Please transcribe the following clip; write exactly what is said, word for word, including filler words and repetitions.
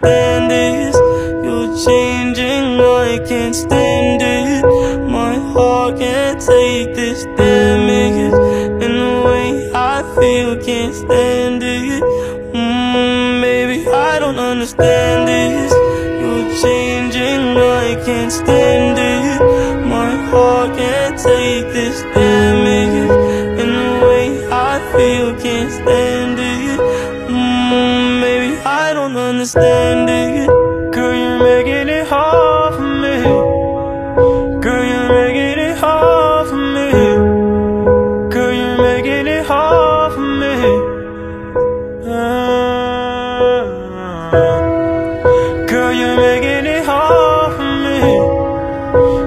understand this. You're changing, I can't stand it. My heart can't take this damage, and the way I feel, can't stand it. Mmm, baby, I don't understand this. You're changing, I can't stand it. My heart can't take this damage, and the way I feel, can't stand it. Mmm, baby, I don't understand it. Girl, you're making it hard for me. Girl, you're making it hard for me. Girl, you're making it hard for me. uh, Girl, you're making it hard for me.